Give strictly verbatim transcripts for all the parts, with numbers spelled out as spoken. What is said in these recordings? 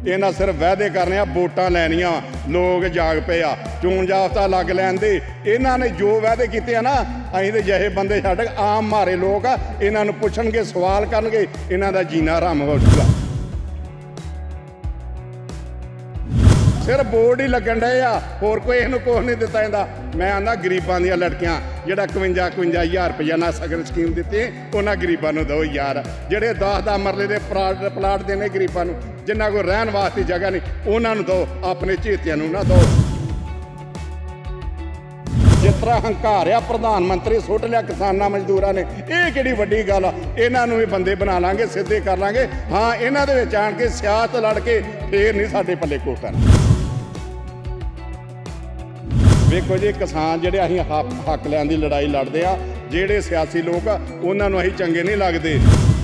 इन्हां सिर्फ वादे करने आ, वोटां लैनियां, लोग जाग पे आ, चोण जाब्ता लग लैन दे। इन्हां ने जो वादे कीते आ ना, असीं ते ਜਿਹੇ बंदे छड्ड आम मारे लोग आ, इन्हां नूं पुछणगे, सवाल करनगे, इन्हां दा जीना हराम हो जाऊगा। सिर्फ बोर्ड ही लगन डे आ, होर कोई इहनूं कुछ नहीं दिता जांदा। मैं आंदा गरीबां दियां लड़कियां जिहड़ा इकवंजा इकवंजा हज़ार रुपया ना सगन स्कीम दित्ती, उन्हां गरीबां नूं दो यार। जिहड़े दस दस मरले दे प्लाट प्लाट देने गरीबां नूं, जिन्हां कोल रहण वास्ते जगह नहीं, उन्हां नूं दो, अपने चेतियां नूं ना दो। जिस तरह हंकारिया प्रधानमंत्री सुट लिया किसानां मजदूरां ने, ये किहड़ी वड्डी गल आ। इन्हां नूं भी बंदे बना लांगे, सिद्धे कर लांगे। हाँ, इन्हां दे विच आण के सियासत लड़ के फेर नहीं साडे पल्ले कोटा। वेखो जी, किसान जिहड़े असीं हक हक लैण दी लड़ाई लड़दे आ, जिहड़े सियासी लोग आ उन्हां नूं असीं चंगे नहीं लगदे।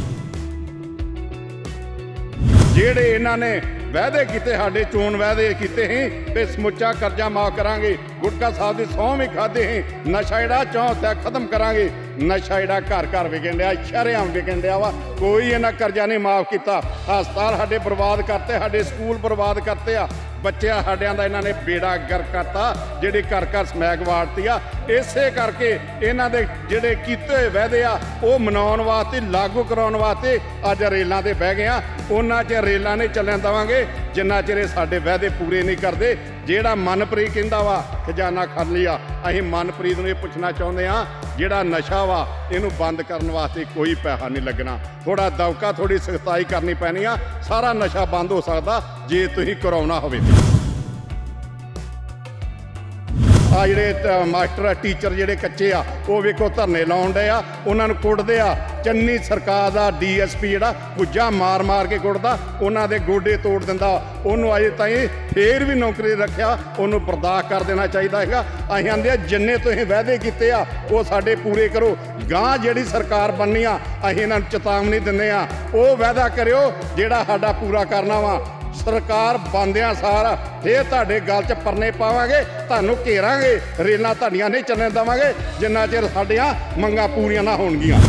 जिहड़े इन्हां ने वादे कीते, साडे चोण वादे कीते हैं ते समुच्चा कर्जा माफ करांगे, गुटका साहब दी सौं भी खाधे हैं, नशा जिहड़ा चौं तै खत्म करांगे। नशा जिहड़ा घर घर विकन डिया, शरेआम विकन डिया वा, कोई इन्हां कर्जा नहीं माफ कीता। हस्पताल साडे बर्बाद करते, साडे स्कूल बर्बाद करते आ, बच्चे साडियां दा इन्हां ने बेड़ा गर्क करता, जिहड़ी घर घर समैक वाड़ती आ। इसे करके इन्हां दे जिहड़े कीते होए वादे आ, ओह मनाउण वास्ते, लागू कराउण वास्ते अज रेलां ते बह गए आ। उन्हां च रेलां नहीं चलन देवांगे जिन्ना चिर साडे वादे पूरे नहीं करदे। जिहड़ा मनप्रीत कहंदा वा खजाना खाली आ, असीं मनप्रीत नूं इह पुछना चाहुंदे आ, जिहड़ा नशा वा इहनूं बंद करन वास्ते कोई पैसा नहीं लगना। थोड़ा दबका, थोड़ी सख्ताई करनी पैनी आ, सारा नशा बंद हो सकदा जे तुसीं कराउणा होवे। आ जिहड़े मास्टर टीचर जिहड़े कच्चे आ, वो वेखो धरने लाउण डे आ, उन्हां नूं कुੱਟदे आ। चन्नी सरकार दा डी एस पी जिहड़ा भुज्जा मार मार के कुੱਟदा, उन्हां दे गोडे तोड़ दिंदा। उन्होंने अजे ताईं फेर भी नौकरी रखिया, उन्होंने बर्दाश्त कर देना चाहिए हैगा। असीं आंदे जिन्ने तुसीं वादे कीते आ, वो साडे पूरे करो। गांह जिहड़ी सरकार बननी आ, असीं इन्हां नूं चेतावनी दिंदे आ, वो वादा करियो जिहड़ा साडा पूरा करना वा। सरकार बनदियां सार फिर तुहाडे गल च परने पावांगे, तुहानूं घेरांगे, रेलां तुहाडीआं नहीं चलण देवांगे जिन्ना चिर साडीआं मंगां पूरीआं ना होणगीआं।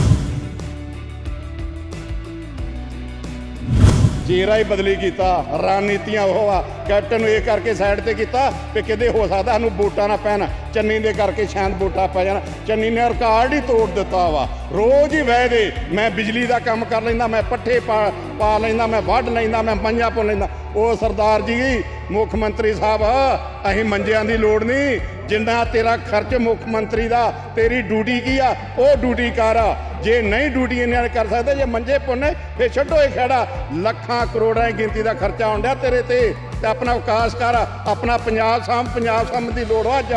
चेहरा ही बदली किया, रणनीतियां वो आ। कैप्टन ये करके साइड ते किया भी किते हो सकता सानूं वोटां ना पैन, चन्नी दे करके शायद वोटां पै जाण। चन्नी ने रिकॉर्ड ही तोड़ दिता वा, रोज़ ही वादे, मैं बिजली का काम कर लैंदा, मैं पट्ठे पा पा लैंदा, मैं वढ लैंदा, मैं मंझां पा लैंदा। ओ सरदार जी मुख मंत्री साहब, असीं मंजियां दी लोड़ नहीं, जिन्ना तेरा खर्च मुख मंत्री दा, तेरी ड्यूटी की आ, वो ड्यूटी कर। जे नहीं ड्यूटी इन्हां ने कर सकते, जे मंजे पुन्ने फिर छड्डो ये खड़ा। लखां करोड़ां की गिनती का खर्चा आउण डिया तेरे ते, ते अपना विकास कर, अपना पंजाब साम, पंजाब साम दी लोड़ अज।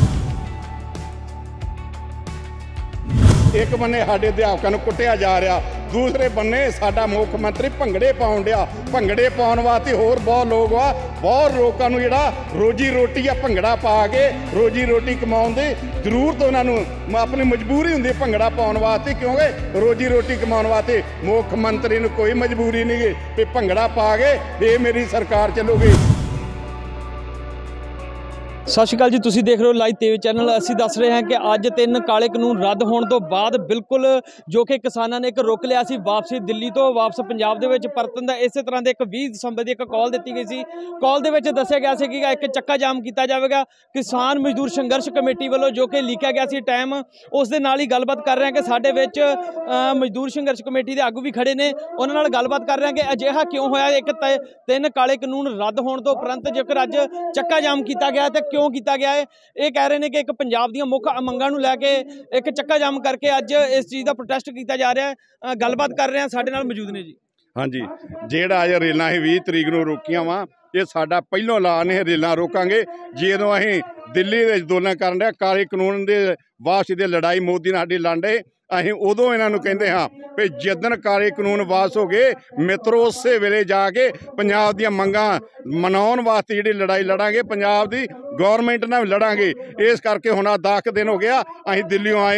एक बन्ने साडे अध्यापकां नूं कुੱਟਿਆ जा रहा, दूसरे बन्ने साडा मुख मंत्री भंगड़े पाउण डिया। भंगड़े पाउण वास्ते होर बहुत लोग आ, बहुत लोगों नूं जिहड़ा रोजी रोटी आ भंगड़ा पा के रोजी रोटी कमाउण दी जरूरत उन्हां नूं अपनी मजबूरी हुंदी भंगड़ा पाउण वास्ते, क्योंकि रोजी रोटी कमाउण वास्ते। मुख मंत्री नूं कोई मजबूरी नहीं कि भंगड़ा पा के ये मेरी सरकार चलूगी। सत श्री अकाल जी, तुसीं देख रहे हो लाइव टीवी चैनल। असीं दस रहे हैं कि अज तीन काले कानून रद्द होने तो बाद बिल्कुल जो कि किसानां ने एक रुक लिया सी वापसी दिल्ली तो वापस पंजाब दे विच परतन दा, इस तरह के एक बीस दिसंबर की एक कॉल दी गई सी। कॉल दे विच दस्सिया गया सी कि एक चक्का जाम किया जाएगा किसान मजदूर संघर्ष कमेटी वालों, जो कि लिखा गया सी टाइम। उस दे नाल ही गलबात कर रहे हैं कि साडे विच मजदूर संघर्ष कमेटी के आगू भी खड़े ने, उन्हां नाल गलबात कर रहे हैं कि अजिहा क्यों होया, एक तीन काले कानून रद्द होने तो उपरंत जेकर अज चक्का जाम किया गया तो क्यों किया गया है। ये कह रहे हैं कि एक पंजाब दी मुख मंगां नूं लैके एक चक्का जाम करके अज इस चीज़ का प्रोटेस्ट किया जा रहा है। गलबात कर रहे हैं, साडे नाल मौजूद ने जी। हाँ जी, जिहड़ा अज रेलां असीं बीस तरीक नूं रोकियां वा, ये साडा पहिलों ऐलान है, रेलां रोकांगे ਜਦੋਂ असीं दिल्ली दे अंदोलन करन डे काले कानून दे वापसी दे लड़ाई मोदी नाल साडी लड़ रहे। असीं उदों इन्हां नूं कहंदे हां भी जिद्दन काले कानून वापस हो गए मित्रो उसे वेले जाके पंजाब दीआं मंगां मनाउण वास्ते जिहड़ी लड़ाई लड़ांगे, पंजाब दी गौरमेंट नाल लड़ांगे। इस करके हुण दस दिन हो गया असीं दिल्लीओं आए हां,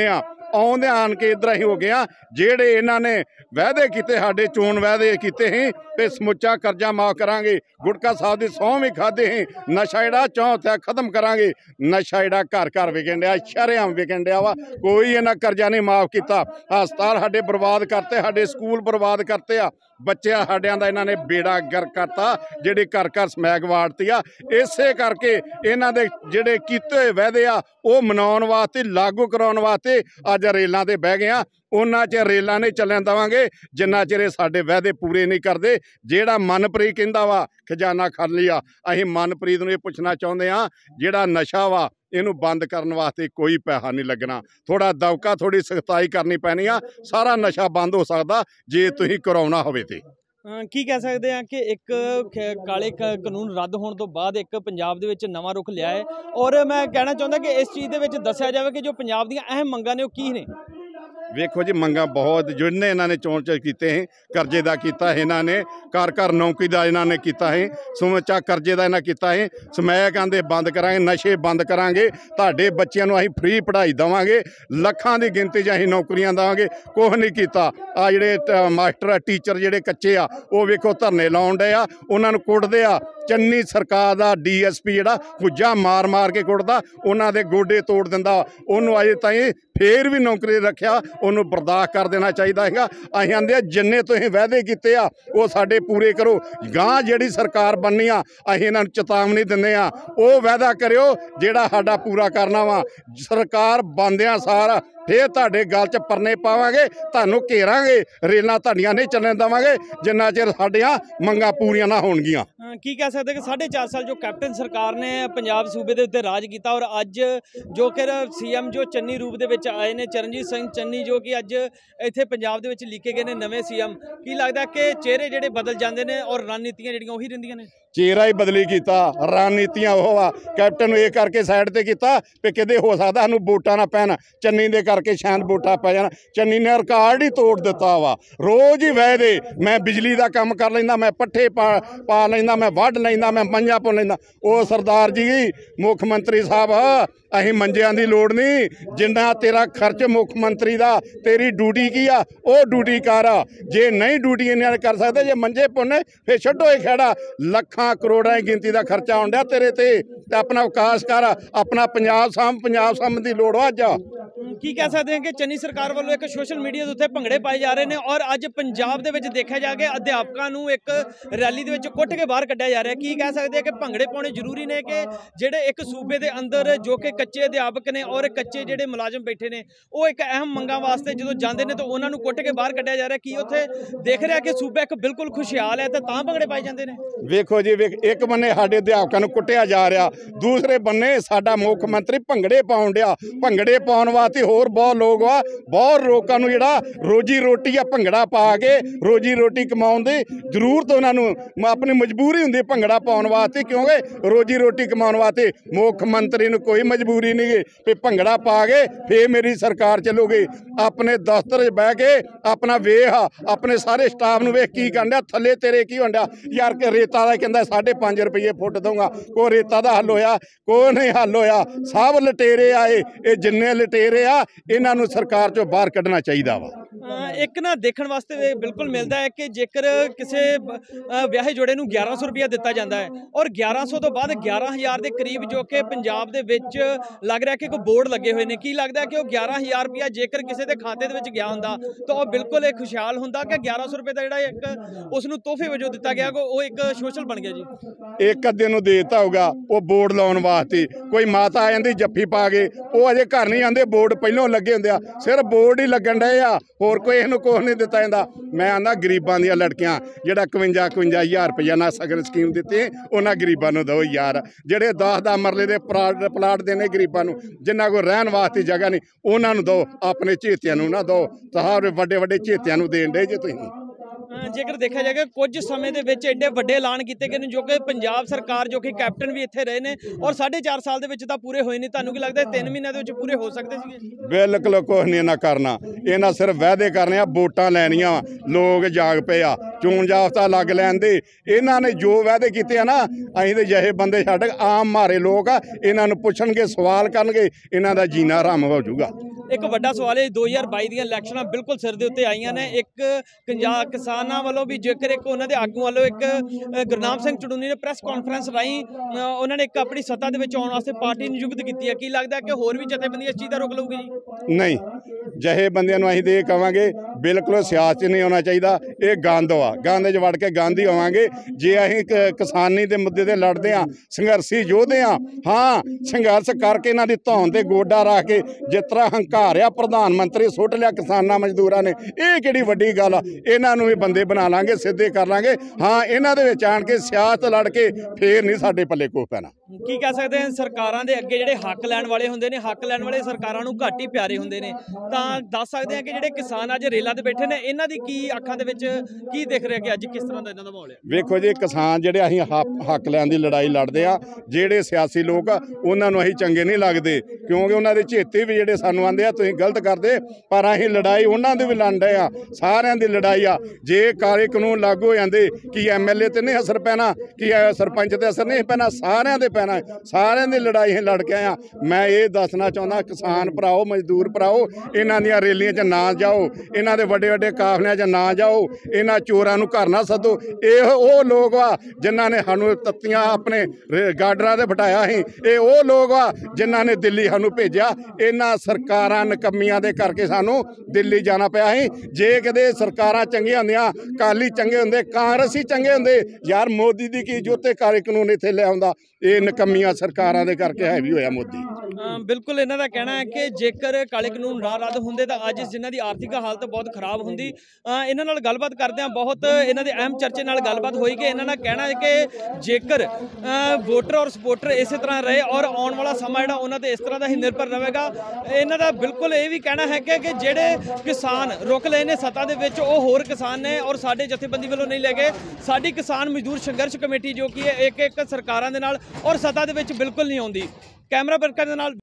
ਆਉਂਦੇ ਆਣ ਕੇ ਇੱਧਰ ਅਸੀਂ ਹੋ ਗਏ ਹਾਂ। ਜਿਹੜੇ ਇਹਨਾਂ ਨੇ ਵਾਅਦੇ ਕੀਤੇ, ਸਾਡੇ ਚੋਣ ਵਾਅਦੇ ਕੀਤੇ ਸੀ ਤੇ ਸਮੁੱਚਾ ਕਰਜ਼ਾ ਮਾਫ ਕਰਾਂਗੇ, ਗੁਟਕਾ ਸਾਹਿਬ ਦੀ ਸਹੁੰ ਵੀ ਖਾਦੇ ਸੀ, ਨਸ਼ਾ ਜਿਹੜਾ ਚੌਂਥ ਹੈ ਖਤਮ ਕਰਾਂਗੇ। ਨਸ਼ਾ ਜਿਹੜਾ ਘਰ ਘਰ ਵਿਕਣ ਡਿਆ, ਸ਼ਰੇਆਮ ਵਿਕਣ ਡਿਆ ਵਾ, ਕੋਈ ਇਹਨਾਂ ਕਰਜ਼ਾ ਨਹੀਂ ਮਾਫ ਕੀਤਾ। ਹਸਪਤਾਲ ਸਾਡੇ ਬਰਬਾਦ ਕਰਤੇ, ਸਾਡੇ ਸਕੂਲ ਬਰਬਾਦ ਕਰਤੇ ਆ, ਬੱਚਿਆਂ ਸਾਡਿਆਂ ਦਾ ਇਹਨਾਂ ਨੇ ਬੇੜਾ ਗਰਕ ਕਰਤਾ, ਜਿਹੜੇ ਘਰ ਘਰ ਸਮੈਕ ਵਾੜਤੀ ਆ। ਇਸੇ ਕਰਕੇ ਇਹਨਾਂ ਦੇ ਜਿਹੜੇ ਕੀਤੇ ਹੋਏ ਵਾਅਦੇ ਆ ਉਹ ਮਨਾਉਣ ਵਾਸਤੇ, ਲਾਗੂ ਕਰਾਉਣ ਵਾਸਤੇ ਅੱਜ ਰੇਲਾਂ ਤੇ ਬਹਿ ਗਏ ਆ। ਉਹਨਾਂ ਚਿਰ ਰੇਲਾਂ ਨਹੀਂ ਚੱਲਣ ਦੇਵਾਂਗੇ ਜਿੰਨਾ ਚਿਰ ਇਹ ਸਾਡੇ ਵਾਅਦੇ ਪੂਰੇ ਨਹੀਂ ਕਰਦੇ। ਜਿਹੜਾ ਮਨਪ੍ਰੀਤ ਕਹਿੰਦਾ ਵਾ ਖਜ਼ਾਨਾ ਖਾਲੀ ਆ, ਅਸੀਂ ਮਨਪ੍ਰੀਤ ਨੂੰ ਇਹ ਪੁੱਛਣਾ ਚਾਹੁੰਦੇ ਆ, ਜਿਹੜਾ ਨਸ਼ਾ ਵਾ ਇਹਨੂੰ ਬੰਦ ਕਰਨ ਵਾਸਤੇ ਕੋਈ ਪੈਸਾ ਨਹੀਂ ਲੱਗਣਾ, ਥੋੜਾ ਦਬਕਾ, ਥੋੜੀ ਸਖਤਾਈ ਕਰਨੀ ਪੈਣੀ ਆ। ਸਾਰਾ ਨਸ਼ਾ ਬੰਦ ਹੋ ਸਕਦਾ ਜੇ ਤੁਸੀਂ ਕਰਾਉਣਾ ਹੋਵੇ ਤੇ। ਕੀ ਕਹਿ ਸਕਦੇ ਆ ਕਿ ਇੱਕ ਕਾਲੇ ਕਾਨੂੰਨ ਰੱਦ ਹੋਣ ਤੋਂ ਬਾਅਦ ਇੱਕ ਪੰਜਾਬ ਦੇ ਵਿੱਚ ਨਵਾਂ ਰੁਖ ਲਿਆ ਹੈ, ਔਰ ਮੈਂ ਕਹਿਣਾ ਚਾਹੁੰਦਾ ਕਿ ਇਸ ਚੀਜ਼ ਦੇ ਵਿੱਚ ਦੱਸਿਆ ਜਾਵੇ ਕਿ ਜੋ ਪੰਜਾਬ ਦੀਆਂ ਅਹਿਮ ਮੰਗਾਂ ਨੇ ਉਹ ਕੀ ਨੇ। ਵੇਖੋ ਜੀ, ਮੰਗਾਂ ਬਹੁਤ, ਜਿੰਨੇ ਇਹਨਾਂ ਨੇ ਚੋਣ ਚ ਕੀਤੇ ਸੀ, ਕਰਜ਼ੇ ਦਾ ਕੀਤਾ ਇਹਨਾਂ ਨੇ, ਘਰ ਘਰ ਨੌਕਰੀ ਦਾ ਇਹਨਾਂ ਨੇ ਕੀਤਾ ਹੈ, ਸਮੁੱਚਾ ਕਰਜ਼ੇ ਦਾ ਇਹਨਾਂ ਕੀਤਾ ਹੈ। ਸਮੈਕ ਆਂਦੇ ਬੰਦ ਕਰਾਂਗੇ, ਨਸ਼ੇ ਬੰਦ ਕਰਾਂਗੇ, ਤੁਹਾਡੇ ਬੱਚਿਆਂ ਨੂੰ ਅਸੀਂ ਫ੍ਰੀ ਪੜ੍ਹਾਈ ਦੇਵਾਂਗੇ, ਲੱਖਾਂ ਦੀ ਗਿਣਤੀ 'ਚ ਅਸੀਂ ਨੌਕਰੀਆਂ ਦੇਵਾਂਗੇ। ਕੁਛ ਨਹੀਂ ਕੀਤਾ। ਆ ਜਿਹੜੇ ਮਾਸਟਰ ਟੀਚਰ ਜਿਹੜੇ ਕੱਚੇ ਆ ਉਹ ਵੇਖੋ ਧਰਨੇ ਲਾਉਣ ਡਏ ਆ, ਉਹਨਾਂ ਨੂੰ ਕੁੱਟਦੇ ਆ। ਚੰਨੀ ਸਰਕਾਰ ਦਾ ਡੀ ਐਸ ਪੀ ਜਿਹੜਾ ਹੁੱਜਾ ਮਾਰ ਮਾਰ ਕੇ ਕੁੱਟਦਾ, ਉਹਨਾਂ ਦੇ ਗੋਡੇ ਤੋੜ ਦਿੰਦਾ, ਉਹਨੂੰ ਅਜੇ ਤਾਈਂ ਫੇਰ ਵੀ ਨੌਕਰੀ ਰੱਖਿਆ, ਉਹਨੂੰ ਬਰਦਾਸ਼ਤ ਕਰ ਦੇਣਾ ਚਾਹੀਦਾ ਹੈਗਾ। ਅਸੀਂ ਆਂਦੇ ਆ ਜਿੰਨੇ ਤੁਸੀਂ ਵਾਅਦੇ ਕੀਤੇ ਆ ਉਹ ਸਾਡੇ ਪੂਰੇ ਕਰੋ। ਗਾਂ ਜਿਹੜੀ ਸਰਕਾਰ ਬਣਨੀ ਆ ਅਸੀਂ ਇਹਨਾਂ ਨੂੰ ਚੇਤਾਵਨੀ ਦਿੰਦੇ ਆ, ਉਹ ਵਾਅਦਾ ਕਰਿਓ ਜਿਹੜਾ ਸਾਡਾ ਪੂਰਾ ਕਰਨਾ ਵਾ। ਸਰਕਾਰ ਬਣਦਿਆਂ ਸਾਰ ਫੇਰ ਤੁਹਾਡੇ ਗਲ 'ਚ ਪਰਨੇ ਪਾਵਾਂਗੇ, ਤੁਹਾਨੂੰ ਘੇਰਾਂਗੇ, ਰੇਲਾਂ ਤੁਹਾਡੀਆਂ ਨਹੀਂ ਚੱਲਣ ਦੇਵਾਂਗੇ ਜਿੰਨਾ ਚਿਰ ਸਾਡੀਆਂ ਮੰਗਾਂ ਪੂਰੀਆਂ ਨਾ ਹੋਣਗੀਆਂ। ਕੀ ਕਹਿ ਸਕਦੇ ਕਿ ਸਾਢੇ ਚਾਰ ਸਾਲ ਜੋ ਕੈਪਟਨ ਸਰਕਾਰ ਨੇ ਪੰਜਾਬ ਸੂਬੇ ਦੇ ਉੱਤੇ ਰਾਜ ਕੀਤਾ, ਔਰ ਅੱਜ ਜੋ ਕਿ ਸੀ ਐਮ ਜੋ ਚੰਨੀ ਰੂਪ ਦੇ ਵਿੱਚ ਆਏ ਨੇ, ਚਰਨਜੀਤ ਸਿੰਘ ਚੰਨੀ, ਜੋ ਕਿ ਅੱਜ ਇੱਥੇ ਪੰਜਾਬ ਦੇ ਵਿੱਚ ਲਿਖੇ ਗਏ ਨੇ ਨਵੇਂ ਸੀ ਐਮ, ਕੀ ਲੱਗਦਾ ਕਿ ਚਿਹਰੇ ਜਿਹੜੇ ਬਦਲ ਜਾਂਦੇ ਨੇ ਔਰ ਰਣਨੀਤੀਆਂ ਜਿਹੜੀਆਂ ਉਹੀ ਰਹਿੰਦੀਆਂ ਨੇ? ਚਿਹਰਾ ਹੀ ਬਦਲੀ ਕੀਤਾ, ਰਣਨੀਤੀਆਂ ਉਹ ਆ। ਕੈਪਟਨ ਨੂੰ ਇਹ ਕਰਕੇ ਸਾਈਡ ਤੇ ਕੀਤਾ ਵੀ ਕਿਤੇ ਹੋ ਸਕਦਾ ਸਾਨੂੰ ਵੋਟਾਂ ਨਾ ਪੈਣ, ਚੰਨੀ ਦੇ ਕਰਕੇ ਸ਼ਾਇਦ ਵੋਟਾਂ ਪੈ ਜਾਣ। ਚੰਨੀ ਨੇ ਰਿਕਾਰਡ ਹੀ ਤੋੜ ਦਿੱਤਾ ਵਾ, ਰੋਜ਼ ਹੀ ਵਾਅਦੇ, ਮੈਂ ਬਿਜਲੀ ਦਾ ਕੰਮ ਕਰ ਲੈਂਦਾ, ਮੈਂ ਪੱਠੇ ਪਾ ਪਾ ਲੈਂਦਾ, ਮੈਂ ਵੱਢ ਲੈਂਦਾ, ਮੈਂ ਮੰਜਾ ਪਾ ਲੈਂਦਾ। ਉਹ ਸਰਦਾਰ ਜੀ ਮੁੱਖ ਮੰਤਰੀ ਸਾਹਿਬ, ਅਸੀਂ ਮੰਜਿਆਂ ਦੀ ਲੋੜ ਨਹੀਂ, ਜਿੰਨਾ ਤੇਰਾ ਖਰਚ ਮੁੱਖ ਮੰਤਰੀ ਦਾ, ਤੇਰੀ ਡਿਊਟੀ ਕੀ ਆ ਉਹ ਡਿਊਟੀ ਕਰ। ਜੇ ਨਹੀਂ ਡਿਊਟੀ ਇਹਨਾਂ ਨੇ ਕਰ ਸਕਦੇ, ਜੇ ਮੰਜੇ ਪੁੰਨੇ ਫਿਰ ਛੱਡੋ ਇਹ ਖੇੜਾ। ਲੱਖਾਂ ਕਰੋੜਾਂ ਦੀ ਗਿਣਤੀ ਦਾ ਖਰਚਾ ਆਉਂਦਾ ਤੇਰੇ ਤੇ, ਤੇ ਆਪਣਾ ਵਿਕਾਸ ਕਰ, ਆਪਣਾ ਪੰਜਾਬ ਸਾਂਭ, ਪੰਜਾਬ ਸਾਂਭਣ ਦੀ ਲੋੜ ਅੱਜ। ਕੀ ਕਹਿ ਸਕਦੇ ਹਾਂ ਕਿ ਚੰਨੀ ਸਰਕਾਰ ਵੱਲੋਂ ਇੱਕ ਸੋਸ਼ਲ ਮੀਡੀਆ ਦੇ ਉੱਤੇ ਭੰਗੜੇ ਪਾਏ ਜਾ ਰਹੇ ਨੇ, ਔਰ ਅੱਜ ਪੰਜਾਬ ਦੇ ਵਿੱਚ ਦੇਖਿਆ ਜਾ ਕੇ ਅਧਿਆਪਕਾਂ ਨੂੰ ਇੱਕ ਰੈਲੀ ਦੇ ਵਿੱਚ ਕੁੱਟ ਕੇ ਬਾਹਰ ਕੱਢਿਆ ਜਾ ਰਿਹਾ। ਕੀ ਕਹਿ ਸਕਦੇ ਆ ਕਿ ਭੰਗੜੇ ਪਾਉਣੇ ਜ਼ਰੂਰੀ ਨੇ ਕਿ ਜਿਹੜੇ ਇੱਕ ਸੂਬੇ ਦੇ ਅੰਦਰ ਜੋ ਕਿ ਕੱਚੇ ਅਧਿਆਪਕ ਨੇ ਔਰ ਕੱਚੇ ਜਿਹੜੇ ਮੁਲਾਜ਼ਮ ਬੈਠੇ ਨੇ, ਉਹ ਇੱਕ ਅਹਿਮ ਮੰਗਾਂ ਵਾਸਤੇ ਜਦੋਂ ਜਾਂਦੇ ਨੇ ਤਾਂ ਉਹਨਾਂ ਨੂੰ ਕੁੱਟ ਕੇ ਬਾਹਰ ਕੱਢਿਆ ਜਾ ਰਿਹਾ। ਕੀ ਉੱਥੇ ਦੇਖ ਰਿਹਾ ਕਿ ਸੂਬਾ ਇੱਕ ਬਿਲਕੁਲ ਖੁਸ਼ਹਾਲ ਹੈ ਤੇ ਤਾਂ ਭੰਗੜੇ ਪਾਏ ਜਾਂਦੇ ਨੇ? ਵੇਖੋ ਜੀ, ਵੇਖ, ਇੱਕ ਬੰਨੇ ਸਾਡੇ ਅਧਿਆਪਕਾਂ ਨੂੰ ਕੁੱਟਿਆ ਜਾ ਰਿਹਾ, ਦੂਸਰੇ ਬੰਨੇ ਸਾਡਾ ਮੁੱਖ ਮੰਤਰੀ ਭੰਗੜੇ ਪਾਉਣ ਡਿਆ। ਭੰਗੜੇ ਪਾਉਣ ਵਾਸਤੇ ਹੋਰ ਬਹੁਤ ਲੋਕ ਆ, ਬਹੁਤ ਲੋਕਾਂ ਨੂੰ ਜਿਹੜਾ ਰੋਜੀ ਰੋਟੀ ਆ ਭੰਗੜਾ ਪਾ ਕੇ ਰੋਜੀ ਰੋਟੀ ਕਮਾਉਣ ਦੀ ਜ਼ਰੂਰਤ ਉਹਨਾਂ ਨੂੰ, ਆਪਣੀ ਮਜਬੂਰੀ ਹੁੰਦੀ ਭੰਗੜਾ ਪਾਉਣ ਵਾਸਤੇ, ਕਿਉਂਕਿ ਰੋਜੀ ਰੋਟੀ ਕਮਾਉਣ ਵਾਸਤੇ। ਮੁੱਖ ਮੰਤਰੀ ਨੂੰ ਕੋਈ ਮਜਬੂਰੀ ਨਹੀਂ ਗੀ ਵੀ ਭੰਗੜਾ ਪਾ ਕੇ ਫੇਰ ਮੇਰੀ ਸਰਕਾਰ ਚੱਲੂਗੀ। ਆਪਣੇ ਦਫ਼ਤਰ 'ਚ ਬਹਿ ਕੇ ਆਪਣਾ ਵੇਖ, ਆਪਣੇ ਸਾਰੇ ਸਟਾਫ ਨੂੰ ਵੇਖ ਕੀ ਕਰਨ ਡਿਆ, ਥੱਲੇ ਤੇਰੇ ਕੀ ਹੋਣ ਡਿਆ ਯਾਰ। ਕਿ ਰੇਤਾ ਦਾ ਕਹਿੰਦਾ ਸਾਢੇ ਪੰਜ ਰੁਪਈਏ ਫੁੱਟ ਦਊਂਗਾ, ਕੋਈ ਰੇਤਾ ਦਾ ਹੱਲ ਹੋਇਆ? ਕੋਈ ਨਹੀਂ ਹੱਲ ਹੋਇਆ। ਸਭ ਲਟੇਰੇ ਆਏ, ਇਹ ਜਿੰਨੇ ਲਟੇਰੇ ਆ ਇਹਨਾਂ ਨੂੰ ਸਰਕਾਰ 'ਚੋਂ ਬਾਹਰ ਕੱਢਣਾ ਚਾਹੀਦਾ ਵਾ। ਇੱਕ ਨਾ ਦੇਖਣ ਵਾਸਤੇ ਬਿਲਕੁਲ ਮਿਲਦਾ ਹੈ ਕਿ ਜੇਕਰ ਕਿਸੇ ਵਿਆਹੇ ਜੋੜੇ ਨੂੰ ਗਿਆਰਾਂ ਸੌ ਰੁਪਇਆ ਦਿੱਤਾ ਜਾਂਦਾ ਹੈ ਔਰ ਗਿਆਰਾਂ ਸੌ ਤੋਂ ਬਾਅਦ ਗਿਆਰਾਂ ਹਜ਼ਾਰ ਦੇ ਕਰੀਬ ਜੋ ਕਿ ਪੰਜਾਬ ਦੇ ਵਿੱਚ ਲੱਗ ਰਿਹਾ ਕਿ ਕੋਈ ਬੋਰਡ ਲੱਗੇ ਹੋਏ ਨੇ, ਕੀ ਲੱਗਦਾ ਕਿ ਉਹ ਗਿਆਰਾਂ ਹਜ਼ਾਰ ਰੁਪਇਆ ਜੇਕਰ ਕਿਸੇ ਦੇ ਖਾਤੇ ਦੇ ਵਿੱਚ ਗਿਆ ਹੁੰਦਾ ਤਾਂ ਉਹ ਬਿਲਕੁਲ ਇਹ ਖੁਸ਼ਹਾਲ ਹੁੰਦਾ ਕਿ ਗਿਆਰਾਂ ਸੌ ਰੁਪਏ ਦਾ ਜਿਹੜਾ ਇੱਕ ਉਸ ਨੂੰ ਤੋਹਫੇ ਵਜੋਂ ਦਿੱਤਾ ਗਿਆ ਉਹ ਇੱਕ ਸੋਸ਼ਲ ਬਣ ਗਿਆ? ਜੀ ਇੱਕ ਅੱਧੇ ਨੂੰ ਦੇ ਦਿੱਤਾ ਹੋਊਗਾ ਉਹ ਬੋਰਡ ਲਾਉਣ ਵਾਸਤੇ। ਕੋਈ ਮਾਤਾ ਆ ਜਾਂਦੀ ਜੱਫੀ ਪਾ ਕੇ, ਉਹ ਅਜੇ ਘਰ ਨਹੀਂ ਆਉਂਦੇ, ਬੋਰਡ ਪਹਿਲੋਂ ਲੱਗੇ ਹੁੰਦੇ ਆ, ਸਿਰਫ ਬੋਰਡ ਹੀ ਲੱਗਣ ਡਏ ਆ, ਹੋਰ ਕੋਈ ਇਹਨੂੰ ਕੁਛ ਨਹੀਂ ਦਿੱਤਾ ਜਾਂਦਾ। ਮੈਂ ਆਂਦਾ ਗਰੀਬਾਂ ਦੀਆਂ ਲੜਕੀਆਂ ਜਿਹੜਾ ਇਕਵੰਜਾ ਇਕਵੰਜਾ ਹਜ਼ਾਰ ਰੁਪਈਆ ਨਾਲ ਸਗਨ ਸਕੀਮ ਦਿੱਤੀ, ਉਹਨਾਂ ਗਰੀਬਾਂ ਨੂੰ ਦਿਓ ਯਾਰ। ਜਿਹੜੇ ਦਸ ਦਸ ਮਰਲੇ ਦੇ ਪਲਾਟ ਪਲਾਟ ਦੇਣੇ ਗਰੀਬਾਂ ਨੂੰ, ਜਿਨ੍ਹਾਂ ਕੋਲ ਰਹਿਣ ਵਾਸਤੇ ਜਗ੍ਹਾ ਨਹੀਂ, ਉਹਨਾਂ ਨੂੰ ਦਿਓ, ਆਪਣੇ ਝੇਤਿਆਂ ਨੂੰ ਨਾ ਦਿਓ। ਸਾਰੇ ਵੱਡੇ ਵੱਡੇ ਝੇਤਿਆਂ ਨੂੰ ਦੇਣ ਡੇ ਜੇ ਤੁਸੀਂ। ਅ, ਜੇਕਰ ਦੇਖਿਆ ਜਾਏਗਾ ਕੁਝ ਸਮੇਂ ਦੇ ਵਿੱਚ ਐਡੇ ਵੱਡੇ ਐਲਾਨ ਕੀਤੇ ਗਏ ਨੇ ਜੋ ਕਿ ਪੰਜਾਬ ਸਰਕਾਰ ਜੋ ਕਿ ਕੈਪਟਨ ਵੀ ਇੱਥੇ ਰਹੇ ਨੇ ਔਰ ਸਾਢੇ ਚਾਰ ਸਾਲ ਦੇ ਵਿੱਚ ਤਾਂ ਪੂਰੇ ਹੋਏ ਨਹੀਂ। ਤੁਹਾਨੂੰ ਕੀ ਲੱਗਦਾ ਤਿੰਨ ਮਹੀਨਿਆਂ ਦੇ ਵਿੱਚ ਪੂਰੇ ਹੋ ਸਕਦੇ ਸੀਗੇ? ਬਿਲਕੁਲ ਕੁਛ ਨਹੀਂ ਇਹਨਾਂ ਕਰਨਾ, ਇਹਨਾਂ ਸਿਰਫ ਵਾਅਦੇ ਕਰਨੇ ਆ, ਵੋਟਾਂ ਲੈਣੀਆਂ। ਲੋਕ ਜਾਗ ਪਏ ਆ, ਚੋਣ ਜਾਬਤਾ ਲੱਗ ਲੈਣ ਦੇ। ਇਹਨਾਂ ਨੇ ਜੋ ਵਾਅਦੇ ਕੀਤੇ ਆ ਨਾ, ਅਸੀਂ ਤੇ ਜਿਹੇ ਬੰਦੇ ਛੱਡ ਆਮ ਮਾਰੇ ਲੋਕ ਆ, ਇਹਨਾਂ ਨੂੰ ਪੁੱਛਣਗੇ, ਸਵਾਲ ਕਰਨਗੇ, ਇਹਨਾਂ ਦਾ ਜੀਣਾ ਹਰਾਮ ਹੋ ਜਾਊਗਾ। ਇੱਕ ਵੱਡਾ ਸਵਾਲ ਹੈ ਦੋ ਹਜ਼ਾਰ ਬਾਈ ਦੀਆਂ ਇਲੈਕਸ਼ਨਾਂ ਬਿਲਕੁਲ ਸਿਰ ਦੇ ਉੱਤੇ ਆਈਆਂ ਨੇ। ਇੱਕ ਪੰਜਾਬ ਕਿਸਾਨਾਂ ਵੱਲੋਂ ਵੀ ਜੇਕਰ ਇੱਕ ਉਹਨਾਂ ਦੇ ਆਗੂ ਵੱਲੋਂ ਇੱਕ ਅ, ਗੁਰਨਾਮ ਸਿੰਘ ਚੜੂਨੀ ਨੇ ਪ੍ਰੈਸ ਕਾਨਫਰੰਸ ਰਾਹੀਂ ਅ, ਉਹਨਾਂ ਨੇ ਇੱਕ ਆਪਣੀ ਸੱਤਾ ਦੇ ਵਿੱਚ ਆਉਣ ਵਾਸਤੇ ਪਾਰਟੀ ਨਿਯੁਕਤ ਕੀਤੀ ਹੈ। ਕੀ ਲੱਗਦਾ ਕਿ ਹੋਰ ਵੀ ਜਥੇਬੰਦੀਆਂ ਇਸ ਚੀਜ਼ ਦਾ ਰੋਕ ਲਊਗੀ ਜੀ? ਨਹੀਂ, ਜਿਹੇ ਬੰਦਿਆਂ ਨੂੰ ਅਸੀਂ ਤੇ ਇਹ ਕਵਾਂਗੇ ਬਿਲਕੁਲ ਸਿਆਸਤ 'ਚ ਨਹੀਂ ਆਉਣਾ ਚਾਹੀਦਾ। ਇਹ ਗੰਦ ਵਾ, ਗੰਦ 'ਚ ਵੜ ਕੇ ਗੰਦ ਹੀ ਆਵਾਂਗੇ। ਜੇ ਅਸੀਂ ਕ- ਕਿਸਾਨੀ ਦੇ ਮੁੱਦੇ ਤੇ ਲੜਦੇ ਹਾਂ, ਸੰਘਰਸ਼ੀ ਯੋਧੇ ਹਾਂ, ਹਾਂ ਸੰਘਰਸ਼ ਕਰਕੇ ਇਹਨਾਂ ਦੀ ਧੌਣ ਤੇ ਗੋਡਾ ਰੱਖ ਕੇ ਜਿਸ ਤਰ੍ਹਾਂ ਹੰਕਾਰਿਆ ਪ੍ਰਧਾਨ ਮੰਤਰੀ ਸੁੱਟ ਲਿਆ ਕਿਸਾਨਾਂ ਮਜ਼ਦੂਰਾਂ ਨੇ, ਇਹ ਕਿਹੜੀ ਵੱਡੀ ਗੱਲ ਆ? ਇਹਨਾਂ ਨੂੰ ਵੀ ਬੰਦੇ ਬਣਾ ਲਾਂਗੇ, ਸਿੱਧੇ ਕਰ ਲਾਂਗੇ। ਹਾਂ, ਇਹਨਾਂ ਦੇ ਵਿੱਚ ਆਣ ਕੇ ਸਿਆਸਤ ਲੜ ਕੇ ਫੇਰ ਨਹੀਂ ਸਾਡੇ ਪੱਲੇ ਕੁਛ ਪੈਣਾ। ਕੀ ਕਹਿ ਸਕਦੇ ਹਾਂ, ਸਰਕਾਰਾਂ ਦੇ ਅੱਗੇ ਜਿਹੜੇ ਹੱਕ ਲੈਣ ਵਾਲੇ ਹੁੰਦੇ ਨੇ, ਹੱਕ ਲੈਣ ਵਾਲੇ ਸਰਕਾਰਾਂ ਨੂੰ ਘੱਟ ਹੀ ਪਿਆਰੇ ਹੁੰਦੇ ਨੇ। ਤਾਂ ਦੱਸ ਸਕਦੇ ਹਾਂ ਕਿ ਜਿਹੜੇ ਕਿਸਾਨ ਅੱਜ ਰੇਲਾਂ ਤੇ ਬੈਠੇ ਨੇ, ਇਹਨਾਂ ਦੀ ਕੀ ਅੱਖਾਂ ਦੇ ਵਿੱਚ ਕੀ ਦਿਖ ਰਿਹਾ ਕਿ ਅੱਜ ਕਿਸ ਤਰ੍ਹਾਂ ਦਾ ਇਹਨਾਂ ਦਾ ਮਾਹੌਲ ਹੈ? ਵੇਖੋ ਜੀ, ਕਿਸਾਨ ਜਿਹੜੇ ਅਸੀਂ ਹੱਕ- ਹੱਕ ਲੈਣ ਦੀ ਲੜਾਈ ਲੜਦੇ ਆ, ਜਿਹੜੇ ਸਿਆਸੀ ਲੋਕ ਆ ਉਹਨਾਂ ਨੂੰ ਅਸੀਂ ਚੰਗੇ ਨਹੀਂ ਲੱਗਦੇ, ਕਿਉਂਕਿ ਉਹਨਾਂ ਦੇ ਚੇਤੇ ਵੀ ਜਿਹੜੇ ਸਾਨੂੰ ਆਂਦੇ ਆ ਤੁਸੀਂ ਗਲਤ ਕਰਦੇ, ਪਰ ਅਸੀਂ ਲੜਾਈ ਉਹਨਾਂ ਦੀ ਵੀ ਲੜਦੇ ਆ, ਸਾਰਿਆਂ ਦੀ ਲੜਾਈ ਆ। ਜੇ ਕਾਲੇ ਕਾਨੂੰਨ ਲਾਗੂ ਹੋ ਜਾਂਦੇ, ਕੀ ਐਮ ਐਲ ਏ ਤੇ ਨਹੀਂ ਅਸਰ ਪੈਣਾ, ਕੀ ਸਰਪੰਚ ਤੇ ਅਸਰ ਨਹੀਂ ਪੈਣਾ? ਸਾਰਿਆਂ ਦੇ ਪੈਣਾ। ਸਾਰਿਆਂ ਦੀ ਲੜਾਈ ਅਸੀਂ ਲੜ ਕੇ ਆਏ ਆ। ਮੈਂ ਇਹ ਦੱਸਣਾ ਚਾਹੁੰਦਾ, ਕਿਸਾਨ ਭਰਾਓ, ਮਜ਼ਦੂਰ ਭਰਾਓ, ਇਹਨਾਂ ਦੀਆਂ ਰੈਲੀਆਂ 'ਚ ਨਾ ਜਾਓ, ਇਹਨਾਂ ਦੇ ਵੱਡੇ ਵੱਡੇ ਕਾਫਲਿਆਂ 'ਚ ਨਾ ਜਾਓ, ਇਹਨਾਂ ਚੋਰਾਂ ਨੂੰ ਘਰ ਨਾ ਸੱਦੋ। ਇਹ ਉਹ ਲੋਕ ਆ ਜਿਨ੍ਹਾਂ ਨੇ ਸਾਨੂੰ ਤੱਤੀਆਂ ਆਪਣੇ ਰੇ- ਗਾਡਰਾਂ ਤੇ ਬਿਠਾਇਆ ਸੀ। ਇਹ ਉਹ ਲੋਕ ਆ ਜਿਨ੍ਹਾਂ ਨੇ ਦਿੱਲੀ ਸਾਨੂੰ ਭੇਜਿਆ। ਇਹਨਾਂ ਸਰਕਾਰਾਂ ਨਕੰਮੀਆਂ ਦੇ ਕਰਕੇ ਸਾਨੂੰ ਦਿੱਲੀ ਜਾਣਾ ਪਿਆ ਸੀ। ਜੇ ਕਦੇ ਸਰਕਾਰਾਂ ਚੰਗੀਆਂ ਹੁੰਦੀਆਂ, ਕਾਲੀ ਚੰਗੇ ਹੁੰਦੇ, ਕਾਂਗਰਸੀ ਚੰਗੇ ਹੁੰਦੇ, ਯਾਰ ਮੋਦੀ ਦੀ ਕੀ ਜੋਤੇ ਕਾਲੇ ਕਾਨੂੰਨ ਇੱਥੇ ਲੈ ਆਉਂਦਾ। ਇਹ ਨਕੰਮੀਆਂ ਸਰਕਾਰਾਂ ਦੇ ਕਰਕੇ ਹੈਵੀ ਹੋਇਆ ਮੋਦੀ। ਅ, ਬਿਲਕੁਲ ਇਹਨਾਂ ਦਾ ਕਹਿਣਾ ਹੈ ਕਿ ਜੇਕਰ ਕਾਲੇ ਕਾਨੂੰਨ ਨਾ ਰੱਦ ਹੁੰਦੇ ਤਾਂ ਅੱਜ ਜਿਨ੍ਹਾਂ ਦੀ ਆਰਥਿਕ ਹਾਲਤ ਬਹੁਤ ਖਰਾਬ ਹੁੰਦੀ। ਅ, ਇਹਨਾਂ ਨਾਲ ਗੱਲਬਾਤ ਕਰਦੇ ਹਾਂ, ਬਹੁਤ ਇਹਨਾਂ ਦੇ ਅਹਿਮ ਚਰਚੇ ਨਾਲ ਗੱਲਬਾਤ ਹੋਈ ਕਿ ਇਹਨਾਂ ਦਾ ਕਹਿਣਾ ਹੈ ਕਿ ਜੇਕਰ ਅ, ਵੋਟਰ ਔਰ ਸਪੋਰਟਰ ਇਸੇ ਤਰ੍ਹਾਂ ਰਹੇ ਔਰ ਆਉਣ ਵਾਲਾ ਸਮਾਂ ਜਿਹੜਾ ਉਹਨਾਂ ਤੇ ਇਸ ਤਰ੍ਹਾਂ ਦਾ ਹੀ ਨਿਰਭਰ ਰਹੇਗਾ। ਇਹਨਾਂ ਦਾ ਬਿਲਕੁਲ ਇਹ ਵੀ ਕਹਿਣਾ ਹੈ ਕਿ ਕਿ ਜਿਹੜੇ ਕਿਸਾਨ ਰੁਕ ਲਏ ਨੇ ਸੱਤਾ ਦੇ ਵਿੱਚ, ਉਹ ਹੋਰ ਕਿਸਾਨ ਨੇ ਔਰ ਸਾਡੇ ਜਥੇਬੰਦੀ ਵੱਲੋਂ ਨਹੀਂ ਲੈ ਗਏ। ਸਾਡੀ ਕਿਸਾਨ ਮਜ਼ਦੂਰ ਸੰਘਰਸ਼ ਕਮੇਟੀ ਜੋ ਕਿ ਹੈ ਇੱਕ ਇੱਕ ਸਰਕਾਰਾਂ ਦੇ ਨਾਲ ਔਰ ਸੱਤਾ ਦੇ ਵਿੱਚ ਬਿਲਕੁਲ ਨਹੀਂ ਆਉਂਦੀ। ਕੈਮਰਾ ਪਰਸਨ ਦੇ ਨਾਲ